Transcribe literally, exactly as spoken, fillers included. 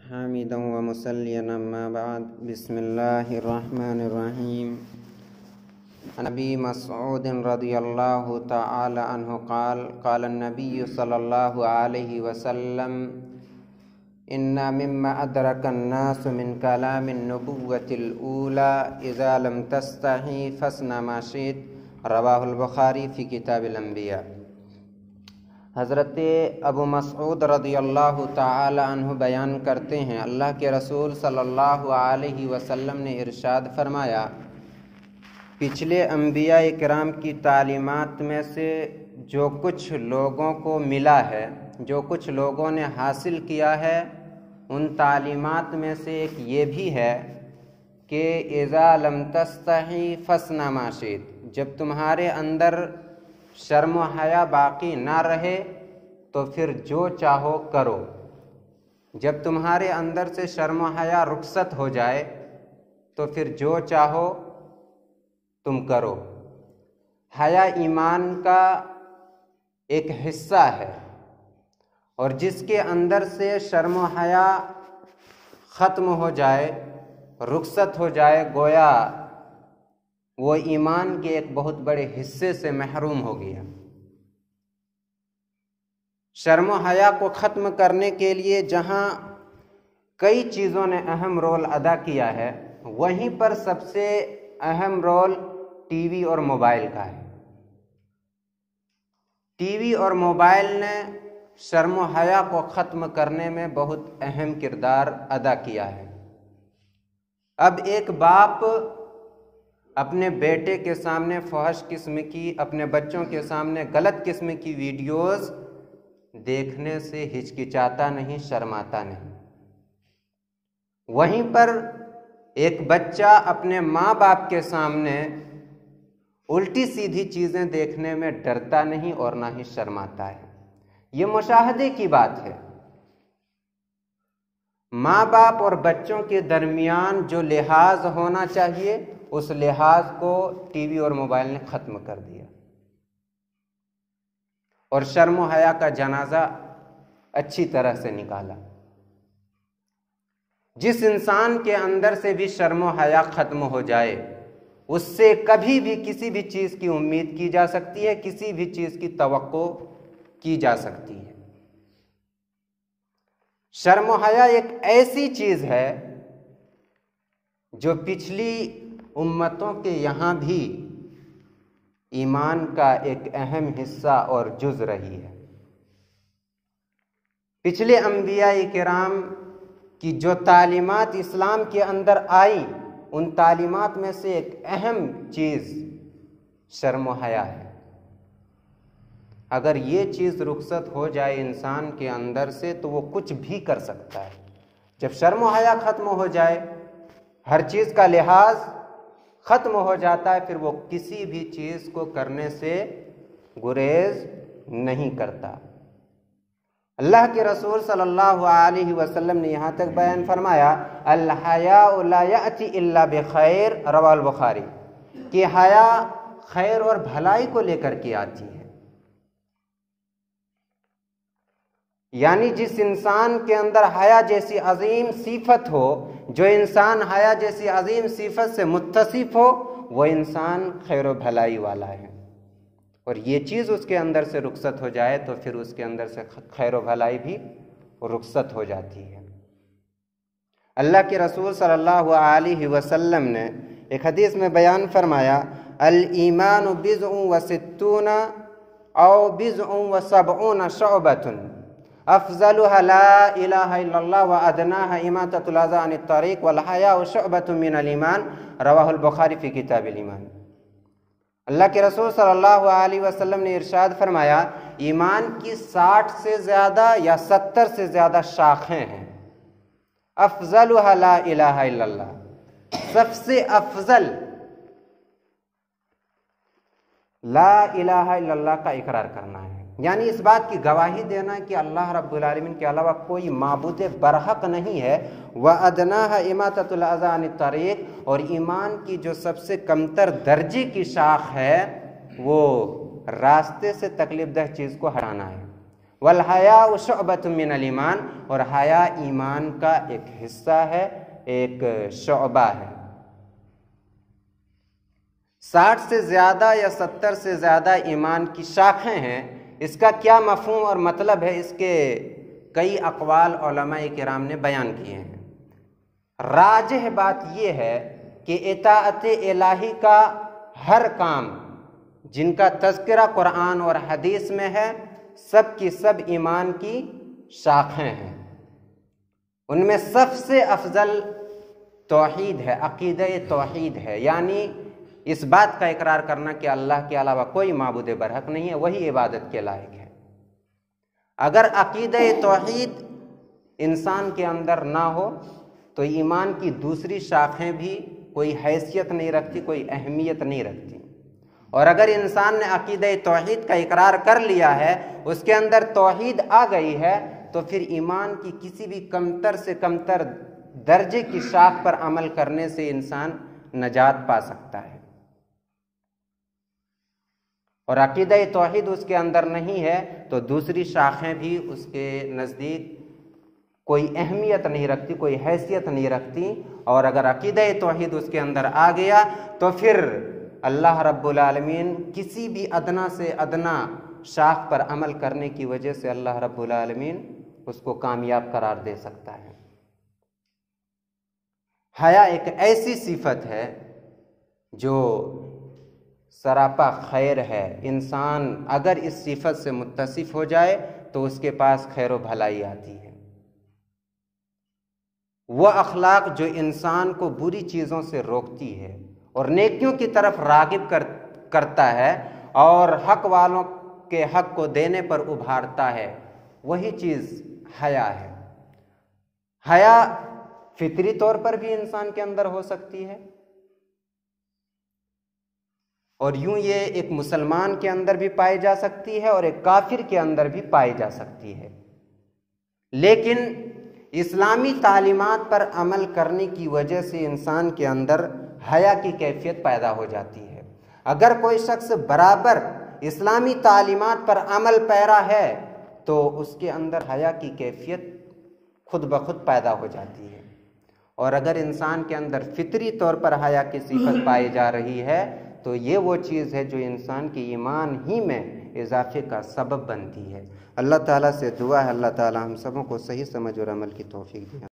حامدا ومصليا أما بعد بسم الله الرحمن الرحيم. عن أبي مسعود رضي الله تعالى عنه قال قال النبي صلى الله عليه وسلم إن مما أدرك الناس من كلام النبوة الأولى إذا لم تستحي فاصنع ما شئت رواہ البخاری فی کتاب الانبیاء. حضرت ابو مسعود رضی اللہ تعالی عنہ بیان کرتے ہیں اللہ کے رسول صلی اللہ علیہ وسلم نے ارشاد فرمایا، پچھلے انبیاء کرام کی تعلیمات میں سے جو کچھ لوگوں کو ملا ہے، جو کچھ لوگوں نے حاصل کیا ہے، ان تعلیمات میں سے ایک یہ بھی ہے کہ اذا لم تستحی فاصنع ما شئت، جب تمہارے اندر شرم و حیا باقی نہ رہے تو پھر جو چاہو کرو. جب تمہارے اندر سے شرم و حیا رخصت ہو جائے تو پھر جو چاہو تم کرو. حیا ایمان کا ایک حصہ ہے، اور جس کے اندر سے شرم و حیا ختم ہو جائے، رخصت ہو جائے، گویا وہ ایمان کے ایک بہت بڑے حصے سے محروم ہو گیا. شرم و حیا کو ختم کرنے کے لیے جہاں کئی چیزوں نے اہم رول ادا کیا ہے، وہیں پر سب سے اہم رول ٹی وی اور موبائل کا ہے. ٹی وی اور موبائل نے شرم و حیا کو ختم کرنے میں بہت اہم کردار ادا کیا ہے. اب ایک باپ اپنے بیٹے کے سامنے فحش قسم کی، اپنے بچوں کے سامنے غلط قسم کی ویڈیوز دیکھنے سے ہچکچاتا نہیں، شرماتا نہیں. وہیں پر ایک بچہ اپنے ماں باپ کے سامنے الٹی سیدھی چیزیں دیکھنے میں ڈرتا نہیں اور نہ ہی شرماتا ہے. یہ مشاہدے کی بات ہے. ماں باپ اور بچوں کے درمیان جو لحاظ ہونا چاہیے، اس لحاظ کو ٹی وی اور موبائل نے ختم کر دیا، اور شرم و حیا کا جنازہ اچھی طرح سے نکالا. جس انسان کے اندر سے بھی شرم و حیا ختم ہو جائے، اس سے کبھی بھی کسی بھی چیز کی امید کی جا سکتی ہے، کسی بھی چیز کی توقع کی جا سکتی ہے. شرم و حیا ایک ایسی چیز ہے جو پچھلی امتوں کے یہاں بھی ایمان کا ایک اہم حصہ اور جز رہی ہے. پچھلے انبیاء کرام کی جو تعلیمات اسلام کے اندر آئیں، ان تعلیمات میں سے ایک اہم چیز شرم و حیا ہے. اگر یہ چیز رخصت ہو جائے انسان کے اندر سے تو وہ کچھ بھی کر سکتا ہے. جب شرم و حیا ختم ہو جائے، ہر چیز کا لحاظ ختم ہو جاتا ہے، پھر وہ کسی بھی چیز کو کرنے سے گریز نہیں کرتا. اللہ کے رسول صلی اللہ علیہ وسلم نے یہاں تک بیان فرمایا، الحیاء لا یأتی الا بخیر رواہ البخاری، کہ حیا خیر اور بھلائی کو لے کر کے آتی ہے. یعنی جس انسان کے اندر حیا جیسی عظیم صفت ہو، جو انسان حیا جیسی عظیم صفت سے متصف ہو، وہ انسان خیر و بھلائی والا ہے. اور یہ چیز اس کے اندر سے رخصت ہو جائے تو پھر اس کے اندر سے خیر و بھلائی بھی رخصت ہو جاتی ہے. اللہ کے رسول صلی اللہ علیہ وسلم نے ایک حدیث میں بیان فرمایا، الایمان بضع و ستون او بضع و سبعون شعبۃ افضلها لا الہ الا اللہ وادناها اماطۃ الاذى عن الطریق والحیاء شعبۃ من الایمان رواہ البخاری فی کتاب الایمان. اللہ کے رسول صلی اللہ علیہ وسلم نے ارشاد فرمایا، ایمان کی ساٹھ سے زیادہ یا ستر سے زیادہ شاخیں ہیں. افضلها لا الہ الا اللہ، سب سے افضل لا الہ الا اللہ کا اقرار کرنا ہے، یعنی اس بات کی گواہی دینا کہ اللہ رب العالمین کے علاوہ کوئی معبود برحق نہیں ہے. وَأَدْنَاهَا إِمَاطَةُ الْأَذَى عَنِ الطَّرِيقِ، اور ایمان کی جو سب سے کمتر درجے کی شاخ ہے وہ راستے سے تکلیف دہ چیز کو ہٹانا ہے. والحیاء شعبۃ من الایمان، اور حیا ایمان کا ایک حصہ ہے، ایک شعبہ ہے۔ ساٹھ سے زیادہ یا ستر سے زیادہ ایمان کی شاخیں ہیں۔ اس کا کیا مفہوم اور مطلب ہے، اس کے کئی اقوال علماء کرام نے بیان کیے ہیں۔ راجح بات یہ ہے کہ اطاعت الہی کا ہر کام جن کا تذکرہ قرآن اور حدیث میں ہے، سب کی سب ایمان کی شاخیں ہیں۔ ان میں سب سے افضل توحید ہے، عقیدہ توحید ہے، یعنی اس بات کا اقرار کرنا کہ اللہ کے علاوہ کوئی معبود برحق نہیں ہے، وہی عبادت کے لائق ہے۔ اگر عقیدہ توحید انسان کے اندر نہ ہو تو ایمان کی دوسری شاخیں بھی کوئی حیثیت نہیں رکھتی، کوئی اہمیت نہیں رکھتی۔ اور اگر انسان نے عقیدہ توحید کا اقرار کر لیا ہے، اس کے اندر توحید آ گئی ہے، تو پھر ایمان کی کسی بھی کمتر سے کمتر درجے کی شاخ پر عمل کرنے سے انسان نجات پا سکتا ہے۔ اور عقیدہ توحید اس کے اندر نہیں ہے تو دوسری شاخیں بھی اس کے نزدیک کوئی اہمیت نہیں رکھتی، کوئی حیثیت نہیں رکھتی۔ اور اگر عقیدہ توحید اس کے اندر آ گیا تو پھر اللہ رب العالمین کسی بھی ادنا سے ادنا شاخ پر عمل کرنے کی وجہ سے اللہ رب العالمین اس کو کامیاب قرار دے سکتا ہے۔ حیا ایک ایسی صفت ہے جو سراپا خیر ہے۔ انسان اگر اس صفت سے متصف ہو جائے تو اس کے پاس خیر و بھلائی آتی ہے۔ وہ اخلاق جو انسان کو بری چیزوں سے روکتی ہے اور نیکیوں کی طرف راغب کر کرتا ہے اور حق والوں کے حق کو دینے پر ابھارتا ہے، وہی چیز حیا ہے۔ حیا فطری طور پر بھی انسان کے اندر ہو سکتی ہے، اور یوں یہ ایک مسلمان کے اندر بھی پائی جا سکتی ہے اور ایک کافر کے اندر بھی پائی جا سکتی ہے۔ لیکن اسلامی تعلیمات پر عمل کرنے کی وجہ سے انسان کے اندر حیا کی کیفیت پیدا ہو جاتی ہے۔ اگر کوئی شخص برابر اسلامی تعلیمات پر عمل پیرا ہے تو اس کے اندر حیا کی کیفیت خود بخود پیدا ہو جاتی ہے۔ اور اگر انسان کے اندر فطری طور پر حیا کی صفت پائی جا رہی ہے تو یہ وہ چیز ہے جو انسان کے ایمان ہی میں اضافے کا سبب بنتی ہے۔ اللہ تعالیٰ سے دعا ہے اللہ تعالیٰ ہم سبوں کو صحیح سمجھ اور عمل کی توفیق دے۔